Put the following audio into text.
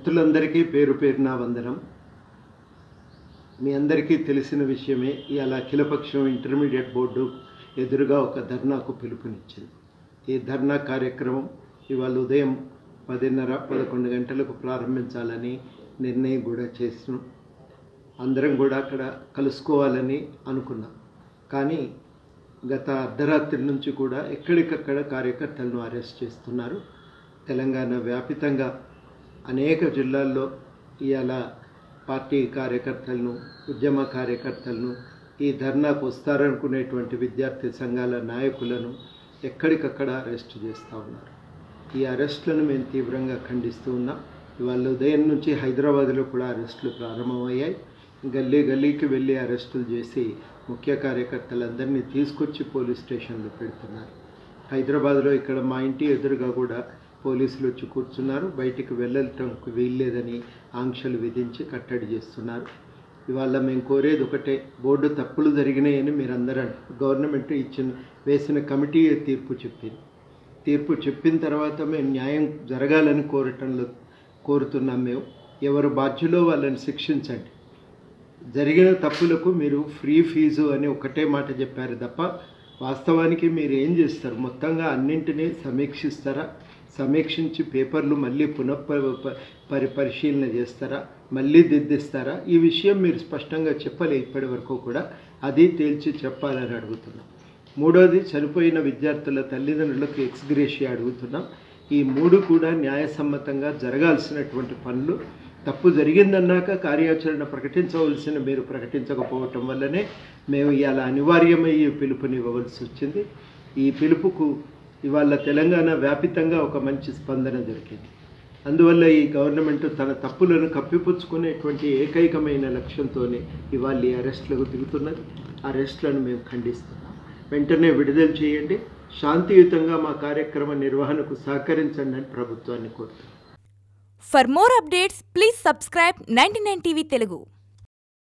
మిత్రులందరికీ పేరు పేరున వందనం. మీ అందరికీ తెలిసిన విషయమే, ఇవాళ అఖిలపక్షం ఇంటర్మీడియట్ బోర్డు ఎదురుగా ఒక ధర్నాకు పిలుపునిచ్చింది. ఈ ధర్నా కార్యక్రమం ఇవాళ ఉదయం 10:30-11 గంటలకు ప్రారంభించాలని నిర్ణయం కూడా చేసినాం. అందరం కూడా అక్కడ కలుసుకోవాలని అనుకున్నాం. కానీ గత అర్ధరాత్రి నుంచి కూడా ఎక్కడికక్కడ కార్యకర్తలను అరెస్ట్ చేస్తున్నారు. తెలంగాణ వ్యాపితంగా అనేక జిల్లాల్లో ఇవాళ పార్టీ కార్యకర్తలను, ఉద్యమ కార్యకర్తలను, ఈ ధర్నాకు వస్తారనుకునేటువంటి విద్యార్థి సంఘాల నాయకులను ఎక్కడికక్కడ అరెస్ట్ చేస్తూ ఉన్నారు. ఈ అరెస్టులను మేము తీవ్రంగా ఖండిస్తూ ఉన్నాం. ఇవాళ ఉదయం నుంచి హైదరాబాద్లో కూడా అరెస్టులు ప్రారంభమయ్యాయి. గల్లీ గల్లీకి వెళ్ళి అరెస్టులు చేసి ముఖ్య కార్యకర్తలందరినీ తీసుకొచ్చి పోలీస్ స్టేషన్లో పెడుతున్నారు. హైదరాబాద్లో ఇక్కడ మా ఇంటి ఎదురుగా కూడా పోలీసులు వచ్చి కూర్చున్నారు. బయటికి వెళ్ళటంకు వీల్లేదని ఆంక్షలు విధించి కట్టడి చేస్తున్నారు. ఇవాళ మేము కోరేది ఒకటే, బోర్డు తప్పులు జరిగినాయని మీరందరూ గవర్నమెంట్ వేసిన కమిటీ తీర్పు చెప్పిన తర్వాత మేము న్యాయం జరగాలని కోరుతున్నాం. మేము ఎవరు బాధ్యులో వాళ్ళని శిక్షించండి. జరిగిన తప్పులకు మీరు ఫ్రీ ఫీజు అని ఒకటే మాట చెప్పారు తప్ప వాస్తవానికి మీరు ఏం చేస్తారు? మొత్తంగా అన్నింటినీ సమీక్షిస్తారా? సమీక్షించి పేపర్లు మళ్ళీ పరిశీలన చేస్తారా? మళ్ళీ దిద్దిస్తారా? ఈ విషయం మీరు స్పష్టంగా చెప్పలే ఇప్పటి వరకు కూడా. అది తేల్చి చెప్పాలని అడుగుతున్నాం. మూడోది, చనిపోయిన విద్యార్థుల తల్లిదండ్రులకు ఎక్స్గ్రేషియా అడుగుతున్నాం. ఈ మూడు కూడా న్యాయసమ్మతంగా జరగాల్సినటువంటి పనులు. తప్పు జరిగిందన్నాక కార్యాచరణ ప్రకటించవలసిన మీరు ప్రకటించకపోవటం వల్లనే మేము ఇవాళ అనివార్యమయ్యే పిలుపునివ్వవలసి వచ్చింది. ఈ పిలుపుకు ఇవాళ తెలంగాణ వ్యాపితంగా ఒక మంచి స్పందన దొరికింది. అందువల్ల ఈ గవర్నమెంట్ తన తప్పులను కప్పిపుచ్చుకునేటువంటి ఏకైకమైన లక్ష్యంతోనే ఇవాళ ఈ అరెస్టులకు దిగుతున్నది. అరెస్టులను మేము ఖండిస్తున్నాం. వెంటనే విడుదల చేయండి. శాంతియుతంగా మా కార్యక్రమ నిర్వహణకు సహకరించండి అని ప్రభుత్వాన్ని కోరుతున్నాం. For more updates, please subscribe 99TV Telugu.